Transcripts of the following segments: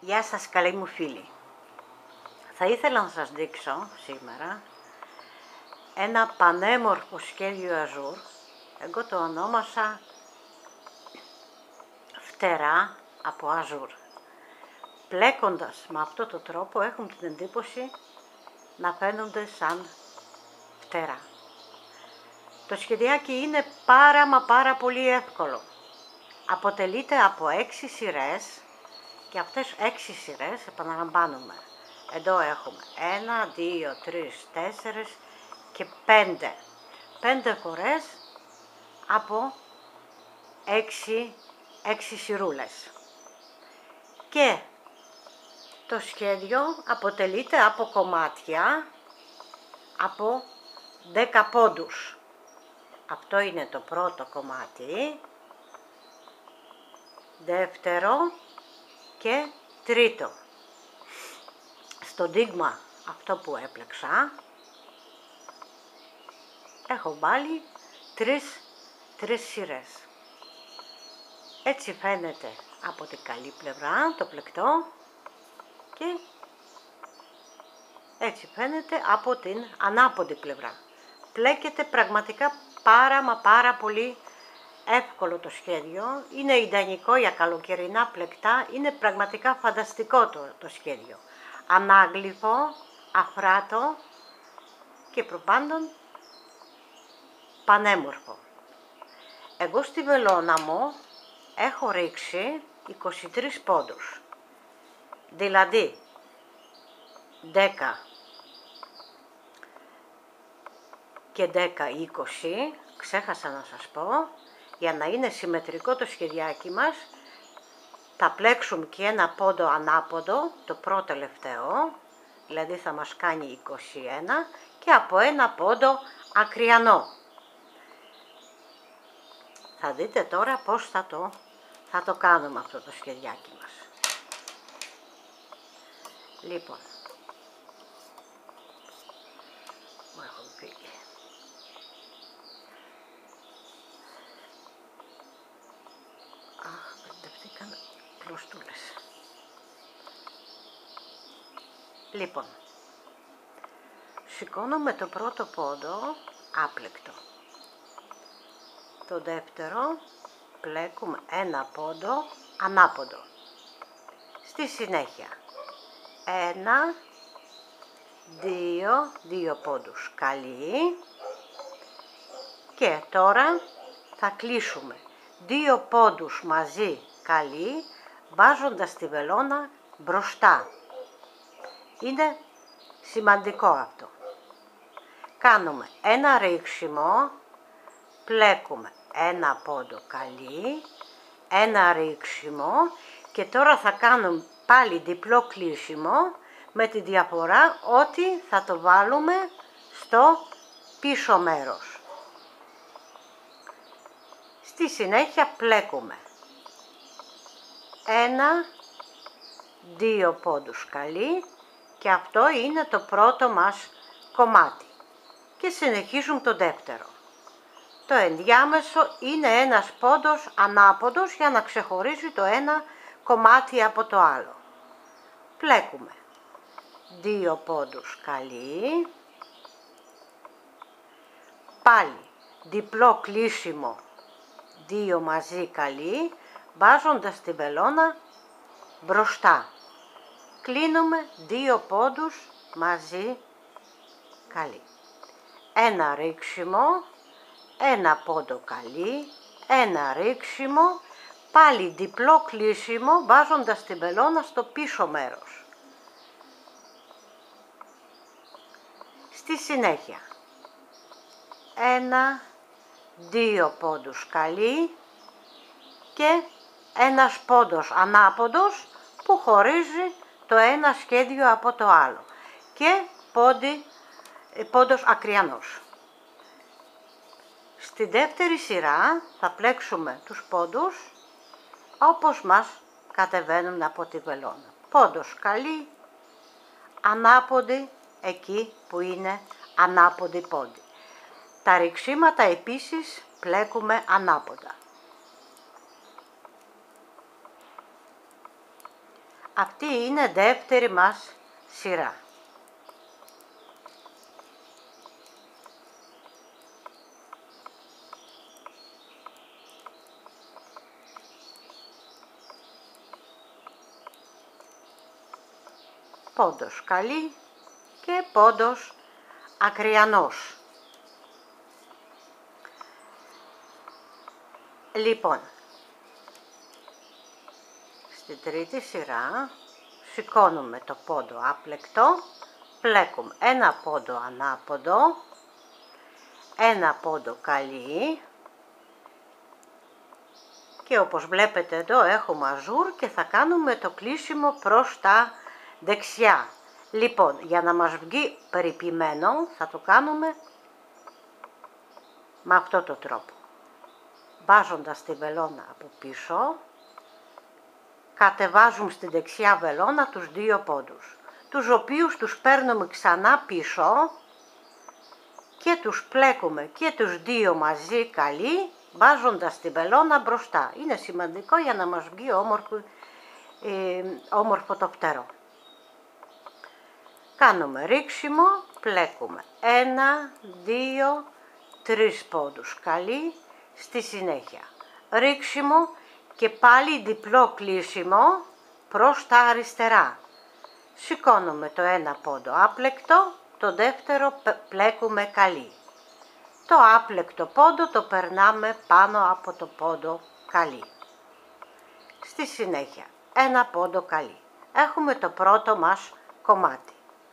Γεια σας καλοί μου φίλοι. Θα ήθελα να σας δείξω σήμερα ένα πανέμορφο σχέδιο αζούρ. Εγώ το ονόμασα φτερά από αζούρ. Πλέκοντας με αυτό το τρόπο έχουν την εντύπωση να φαίνονται σαν φτερά. Το σχεδιάκι είναι πάρα πολύ εύκολο. Αποτελείται από 6 σειρές και αυτές 6 σειρές επαναλαμβάνουμε. Εδώ έχουμε 1, 2, 3, 4 και 5. 5 φορές από 6 σειρούλες. Και το σχέδιο αποτελείται από κομμάτια από 10 πόντους. Αυτό είναι το πρώτο κομμάτι, δεύτερο και τρίτο. Στο δείγμα αυτό που έπλεξα έχω βάλει 3 σειρές. Έτσι φαίνεται από την καλή πλευρά το πλεκτό και έτσι φαίνεται από την ανάποδη πλευρά. Πλέκεται πραγματικά πάρα πολύ εύκολο το σχέδιο. Είναι ιδανικό για καλοκαιρινά πλεκτά. Είναι πραγματικά φανταστικό το σχέδιο. Ανάγλυφο, αφράτο και προπάντων πανέμορφο. Εγώ στη βελόνα μου έχω ρίξει 23 πόντους. Δηλαδή 10 και 10, 20, ξέχασα να σας πω, για να είναι συμμετρικό το σχεδιάκι μας, θα πλέξουμε και ένα πόντο ανάποδο, το πρώτο τελευταίο, δηλαδή θα μας κάνει 21 και από ένα πόντο ακριανό. Θα δείτε τώρα πώς θα το κάνουμε αυτό το σχεδιάκι μας. Λοιπόν, μου έχουν φύγει. Αχ, μπερδευτήκαν κλωστούλες. Λοιπόν, σηκώνουμε το πρώτο πόντο άπλεκτο. Το δεύτερο πλέκουμε ένα πόντο ανάποδο. Στη συνέχεια 1, 2 πόντους καλή και τώρα θα κλείσουμε 2 πόντους μαζί καλή βάζοντας τη βελόνα μπροστά. Είναι σημαντικό αυτό. Κάνουμε ένα ρίξιμο, πλέκουμε ένα πόντο καλή, ένα ρίξιμο και τώρα θα κάνουμε πάλι διπλό κλείσιμο με τη διαφορά ότι θα το βάλουμε στο πίσω μέρος. Στη συνέχεια πλέκουμε 1, 2 πόντους καλή και αυτό είναι το πρώτο μας κομμάτι και συνεχίζουμε το δεύτερο. Το ενδιάμεσο είναι ένας πόντος ανάποδος για να ξεχωρίζει το ένα κομμάτι από το άλλο. Πλέκουμε 2 πόντους καλή, πάλι διπλό κλείσιμο 2 μαζί καλή, βάζοντας τη βελόνα μπροστά. Κλείνουμε 2 πόντους μαζί καλή. Ένα ρίξιμο, ένα πόντο καλή, ένα ρίξιμο, πάλι διπλό κλείσιμο βάζοντας τη βελόνα στο πίσω μέρος. Στη συνέχεια 1, 2 πόντους καλή και ένας πόντος ανάποδος που χωρίζει το ένα σχέδιο από το άλλο και πόντος ακριανός. Στη δεύτερη σειρά θα πλέξουμε τους πόντους όπως μας κατεβαίνουν από τη βελόνα. Πόντος καλή, ανάποδη εκεί που είναι ανάποδη πόντι. Τα ριξίματα επίσης πλέκουμε ανάποδα. Αυτή είναι δεύτερη μας σειρά. Πόντος καλή και πόντος ακριανός. Λοιπόν, στην τρίτη σειρά σηκώνουμε το πόντο άπλεκτο, πλέκουμε ένα πόντο ανάποδο, ένα πόντο καλή και όπως βλέπετε εδώ έχουμε αζούρ και θα κάνουμε το κλείσιμο προς τα δεξιά. Λοιπόν, για να μας βγει περιποιημένο θα το κάνουμε με αυτό το τρόπο. Βάζοντας τη βελόνα από πίσω, κατεβάζουμε στη δεξιά βελόνα τους δύο πόντους, τους οποίους τους παίρνουμε ξανά πίσω και τους πλέκουμε και τους δύο μαζί καλή, βάζοντας τη βελόνα μπροστά. Είναι σημαντικό για να μας βγει όμορφο το φτερό. Κάνουμε ρίξιμο, πλέκουμε 1, 2, 3 πόντους καλή, στη συνέχεια ρίξιμο και πάλι διπλό κλείσιμο προς τα αριστερά. Σηκώνουμε το ένα πόντο άπλεκτο, το δεύτερο πλέκουμε καλή. Το άπλεκτο πόντο το περνάμε πάνω από το πόντο καλή. Στη συνέχεια ένα πόντο καλή. Έχουμε το πρώτο μας κομμάτι.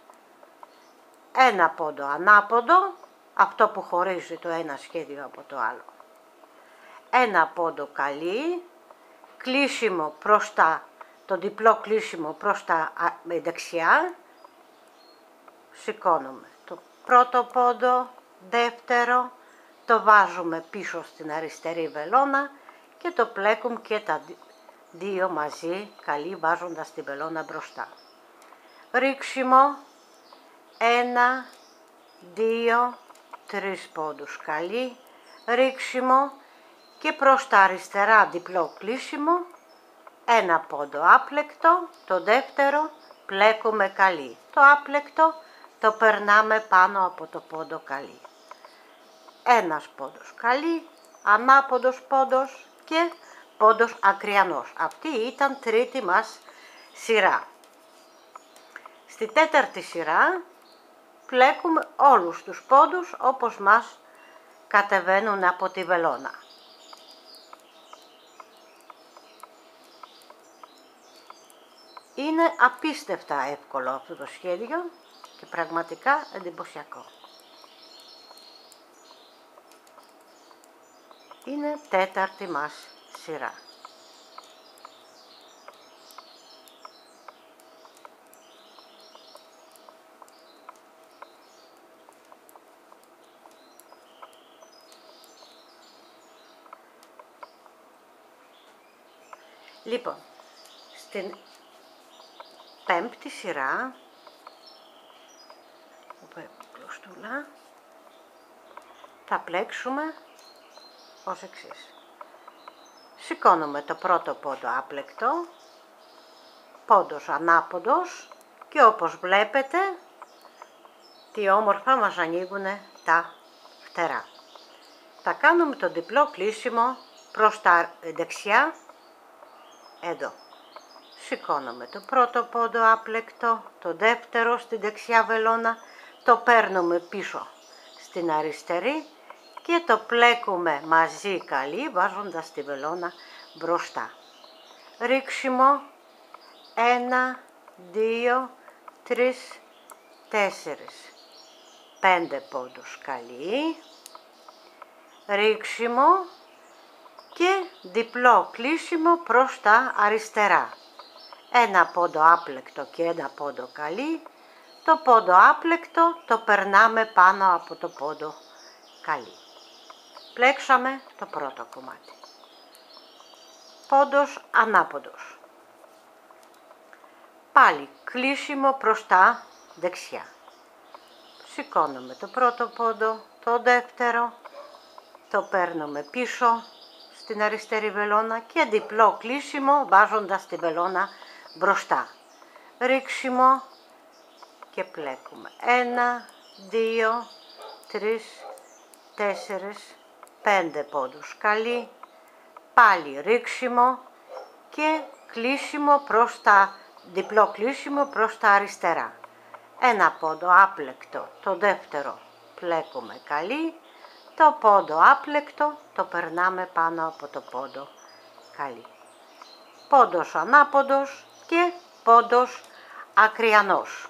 Ένα πόντο ανάποδο, αυτό που χωρίζει το ένα σχέδιο από το άλλο. Ένα πόντο καλή, κλείσιμο προς το διπλό κλείσιμο προς τα δεξιά. Σηκώνουμε το πρώτο πόντο, δεύτερο, το βάζουμε πίσω στην αριστερή βελόνα και το πλέκουμε και τα δύο μαζί καλή, βάζοντας τη βελόνα μπροστά. Ρίξιμο, 1, 2, 3 πόντους καλή, ρίξιμο και προς τα αριστερά διπλό κλείσιμο, ένα πόντο άπλεκτο, το δεύτερο πλέκουμε καλή. Το άπλεκτο το περνάμε πάνω από το πόντο καλή. Ένας πόντος καλή, ανάποδος πόντος και πόντος ακριανός. Αυτή ήταν τρίτη μας σειρά. Στη τέταρτη σειρά πλέκουμε όλους τους πόντους όπως μας κατεβαίνουν από τη βελόνα. Είναι απίστευτα εύκολο αυτό το σχέδιο και πραγματικά εντυπωσιακό. Είναι τέταρτη μας σειρά. Λοιπόν, στην πέμπτη σειρά, θα πλέξουμε ως εξής. Σηκώνουμε το πρώτο πόντο άπλεκτο, πόντος ανάποδος και όπως βλέπετε τι όμορφα μας ανοίγουν τα φτερά. Θα κάνουμε το διπλό κλείσιμο προς τα δεξιά, εδώ. Σηκώνουμε το πρώτο πόντο άπλεκτο, το δεύτερο στη δεξιά βελόνα, το παίρνουμε πίσω στην αριστερή και το πλέκουμε μαζί καλή, βάζοντας τη βελόνα μπροστά. Ρίξιμο, 1, 2, 3, 4, 5 πόντους καλή, ρίξιμο και διπλό κλείσιμο προς τα αριστερά. Ένα πόντο άπλεκτο και ένα πόντο καλή, το πόντο άπλεκτο το περνάμε πάνω από το πόντο καλή. Πλέξαμε το πρώτο κομμάτι. Πόντος ανάποδος. Πάλι κλείσιμο προς τα δεξιά. Σηκώνουμε το πρώτο πόντο, το δεύτερο, το παίρνουμε πίσω στην αριστερή βελόνα και διπλό κλείσιμο βάζοντας τη βελόνα μπροστά. Ρίξιμο και πλέκουμε. 1, 2, 3, 4, 5 πόντους. Καλή. Πάλι ρίξιμο και κλείσιμο προς τα, διπλό κλείσιμο προς τα αριστερά. Ένα πόντο άπλεκτο, το δεύτερο πλέκουμε καλή, το πόντο άπλεκτο το περνάμε πάνω από το πόντο καλή. Πόντος ανάποδος και πόντος ακριανός.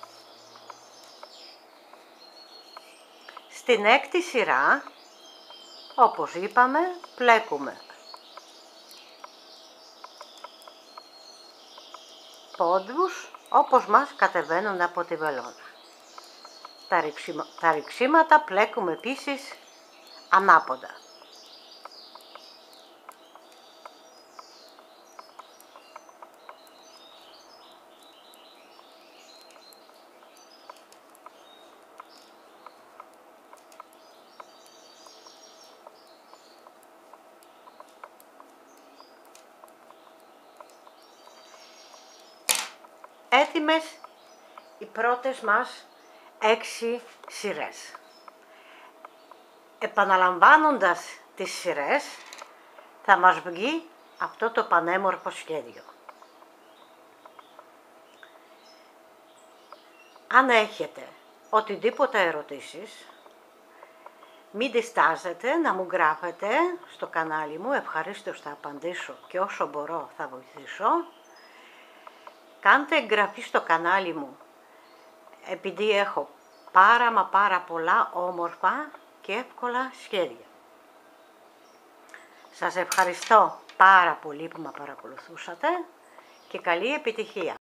Στην έκτη σειρά, όπως είπαμε, πλέκουμε πόντους όπως μας κατεβαίνουν από τη βελόνα. Τα ριξίματα πλέκουμε επίσης ανάποδα. Έτοιμες οι πρώτες μας 6 σειρές. Επαναλαμβάνοντας τις σειρές θα μας βγει αυτό το πανέμορφο σχέδιο. Αν έχετε οτιδήποτε ερωτήσεις, μην διστάζετε να μου γράφετε στο κανάλι μου, ευχαρίστως θα απαντήσω και όσο μπορώ θα βοηθήσω. Κάντε εγγραφή στο κανάλι μου, επειδή έχω πάρα πολλά όμορφα και εύκολα σχέδια. Σας ευχαριστώ πάρα πολύ που με παρακολουθούσατε και καλή επιτυχία.